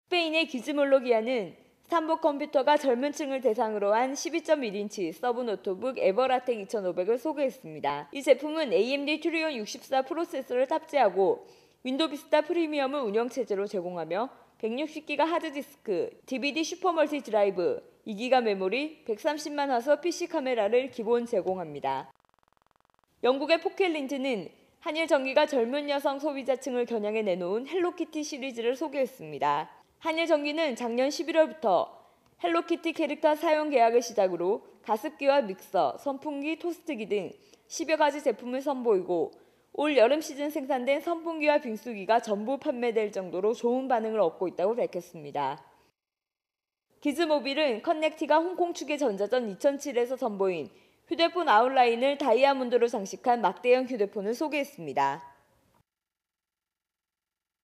스페인의 기즈몰로기아는 삼보 컴퓨터가 젊은 층을 대상으로 한 12.1인치 서브 노트북 에버라텍 2500을 소개했습니다. 이 제품은 AMD 튜리온 64 프로세서를 탑재하고 윈도우 비스타 프리미엄을 운영체제로 제공하며 160기가 하드디스크, DVD 슈퍼멀티 드라이브, 2기가 메모리, 130만 화소 PC 카메라를 기본 제공합니다. 영국의 포켓린트는 한일전기가 젊은 여성 소비자층을 겨냥해 내놓은 헬로키티 시리즈를 소개했습니다. 한일전기는 작년 11월부터 헬로키티 캐릭터 사용 계약을 시작으로 가습기와 믹서, 선풍기, 토스트기 등 10여 가지 제품을 선보이고 올 여름 시즌 생산된 선풍기와 빙수기가 전부 판매될 정도로 좋은 반응을 얻고 있다고 밝혔습니다. 기즈모빌은 커넥티가 홍콩 축의 전자전 2007에서 선보인 휴대폰 아웃라인을 다이아몬드로 장식한 막대형 휴대폰을 소개했습니다.